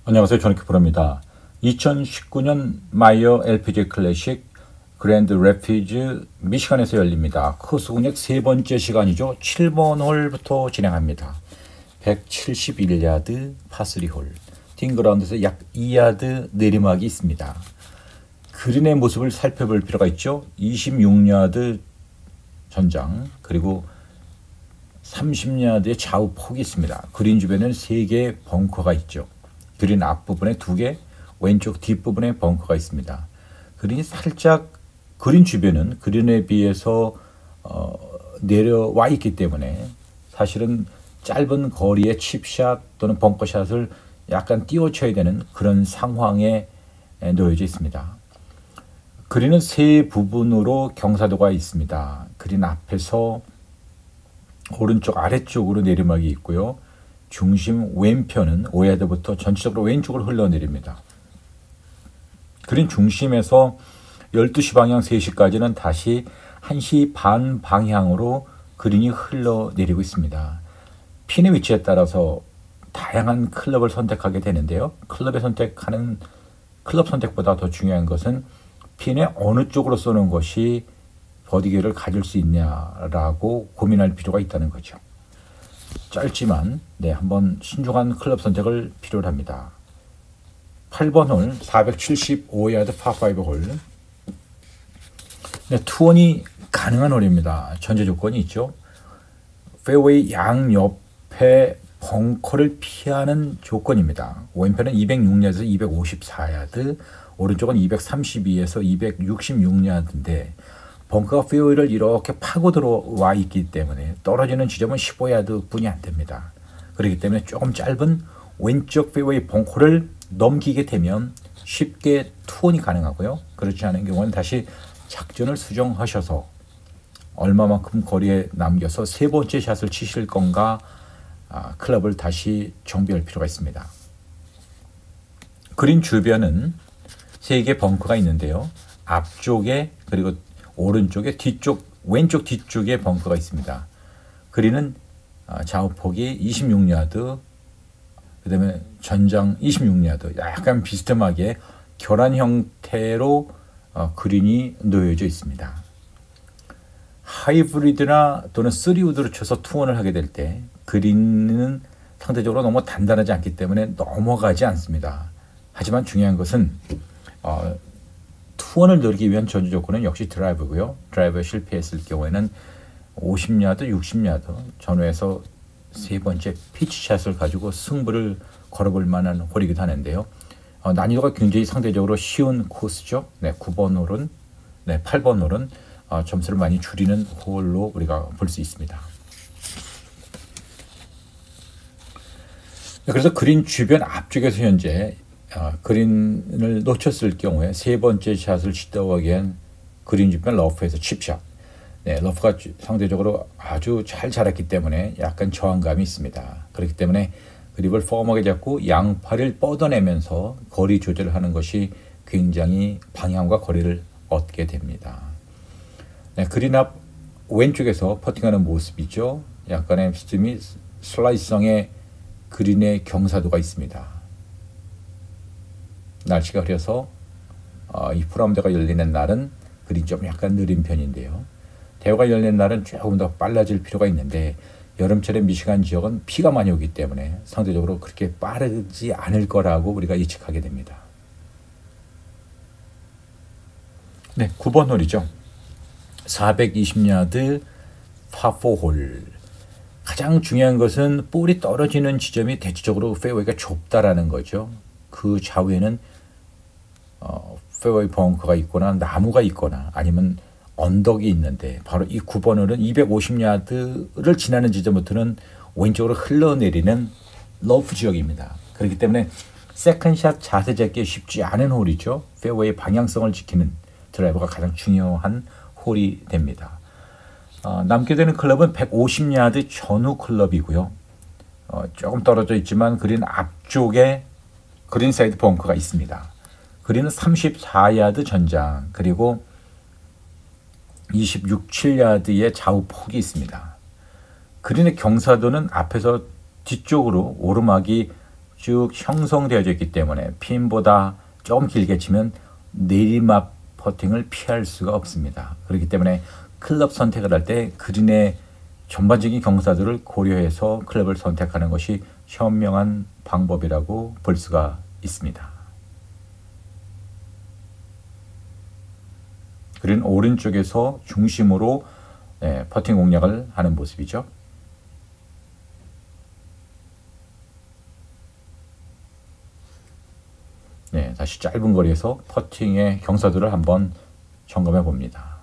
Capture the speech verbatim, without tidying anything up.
안녕하세요. 조니키 프로입니다. 이천십구 년 마이어 엘피지에이 클래식 그랜드 래피즈 미시간에서 열립니다. 코스 공략 세 번째 시간이죠. 칠 번 홀부터 진행합니다. 백칠십일 야드 파쓰리 홀. 팅그라운드에서 약 이 야드 내리막이 있습니다. 그린의 모습을 살펴볼 필요가 있죠. 이십육 야드 전장 그리고 삼십 야드의 좌우 폭이 있습니다. 그린 주변에는 세 개의 벙커가 있죠. 그린 앞부분에 두 개, 왼쪽 뒷부분에 벙커가 있습니다. 그린이 살짝 그린 주변은 그린에 비해서 어, 내려와 있기 때문에 사실은 짧은 거리의 칩샷 또는 벙커샷을 약간 띄워쳐야 되는 그런 상황에 놓여져 있습니다. 그린은 세 부분으로 경사도가 있습니다. 그린 앞에서 오른쪽 아래쪽으로 내리막이 있고요. 중심 왼편은 오 야드부터 전체적으로 왼쪽으로 흘러내립니다. 그린 중심에서 열두 시 방향 세 시까지는 다시 한 시 반 방향으로 그린이 흘러내리고 있습니다. 핀의 위치에 따라서 다양한 클럽을 선택하게 되는데요. 클럽의 선택하는 클럽 선택보다 더 중요한 것은 핀의 어느 쪽으로 쏘는 것이 버디기회를 가질 수 있냐라고 고민할 필요가 있다는 거죠. 짧지만 네, 한번 신중한 클럽 선택을 필요로 합니다. 팔 번 홀 사백칠십오 야드 파오 홀. 네, 투혼이 가능한 홀입니다. 전제 조건이 있죠. 페어웨이 양옆에 벙커를 피하는 조건입니다. 왼편은 이백육 야드에서 이백오십사 야드, 오른쪽은 이백삼십이에서 이백육십육 야드인데 벙커가 페어웨이를 이렇게 파고 들어와 있기 때문에 떨어지는 지점은 십오 야드 뿐이 안 됩니다. 그렇기 때문에 조금 짧은 왼쪽 페어웨이 벙커를 넘기게 되면 쉽게 투혼이 가능하고요. 그렇지 않은 경우는 다시 작전을 수정하셔서 얼마만큼 거리에 남겨서 세 번째 샷을 치실 건가 아, 클럽을 다시 정비할 필요가 있습니다. 그린 주변은 세 개의 벙커가 있는데요. 앞쪽에 그리고 오른쪽에 뒤쪽 왼쪽 뒤쪽에 벙커가 있습니다. 그린은 좌우폭이 이십육 야드 그 다음에 전장 이십육 야드 약간 비스듬하게 결한 형태로 어, 그린이 놓여져 있습니다. 하이브리드나 또는 쓰리우드로 쳐서 투혼을 하게 될 때 그린은 상대적으로 너무 단단하지 않기 때문에 넘어가지 않습니다. 하지만 중요한 것은 어, 투혼을 누리기 위한 전제 조건은 역시 드라이브고요. 드라이브에 실패했을 경우에는 오십 야드, 육십 야드 전후에서 세 번째 피치샷을 가지고 승부를 걸어볼 만한 홀이기도 하는데요. 어, 난이도가 굉장히 상대적으로 쉬운 코스죠. 네, 구 번 홀은, 네, 팔 번 홀은 어, 점수를 많이 줄이는 홀로 우리가 볼 수 있습니다. 네, 그래서 그린 주변 앞쪽에서 현재 어, 그린을 놓쳤을 경우에 세 번째 샷을 시도하기엔 그린 주변 러프에서 칩샷. 네, 러프가 상대적으로 아주 잘 자랐기 때문에 약간 저항감이 있습니다. 그렇기 때문에 그립을 펌하게 잡고 양팔을 뻗어내면서 거리 조절을 하는 것이 굉장히 방향과 거리를 얻게 됩니다. 네, 그린 앞 왼쪽에서 퍼팅하는 모습이죠. 약간의 스팀이 슬라이스성의 그린의 경사도가 있습니다. 날씨가 흐려서 어, 이 프로라운드가 열리는 날은 그린 좀 약간 느린 편인데요. 대회가 열리는 날은 조금 더 빨라질 필요가 있는데 여름철에 미시간 지역은 비가 많이 오기 때문에 상대적으로 그렇게 빠르지 않을 거라고 우리가 예측하게 됩니다. 네, 구 번 홀이죠. 사백이십 야드 파포 홀. 가장 중요한 것은 볼이 떨어지는 지점이 대체적으로 페어웨이가 좁다라는 거죠. 그 좌우에는 어, 페어웨이 벙커가 있거나 나무가 있거나 아니면 언덕이 있는데 바로 이 구 번 홀은 이백오십 야드를 지나는 지점부터는 왼쪽으로 흘러내리는 러프 지역입니다. 그렇기 때문에 세컨샷 자세 잡기 쉽지 않은 홀이죠. 페어웨이 방향성을 지키는 드라이버가 가장 중요한 홀이 됩니다. 어, 남게 되는 클럽은 백오십 야드 전후 클럽이고요. 어, 조금 떨어져 있지만 그린 앞쪽에 그린 사이드 벙커가 있습니다. 그린은 삼십사 야드 전장 그리고 이십육, 칠 야드의 좌우 폭이 있습니다. 그린의 경사도는 앞에서 뒤쪽으로 오르막이 쭉 형성되어져 있기 때문에 핀보다 조금 길게 치면 내리막 퍼팅을 피할 수가 없습니다. 그렇기 때문에 클럽 선택을 할 때 그린의 전반적인 경사들을 고려해서 클럽을 선택하는 것이 현명한 방법이라고 볼 수가 있습니다. 그린 오른쪽에서 중심으로 네, 퍼팅 공략을 하는 모습이죠. 네, 다시 짧은 거리에서 퍼팅의 경사들을 한번 점검해 봅니다.